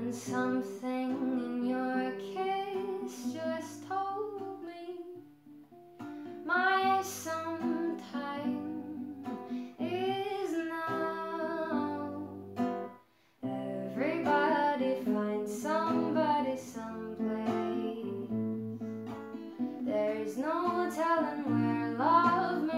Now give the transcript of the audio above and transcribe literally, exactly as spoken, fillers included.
And something in your kiss just told me my sometime is now. Everybody finds somebody someplace. There's no telling where love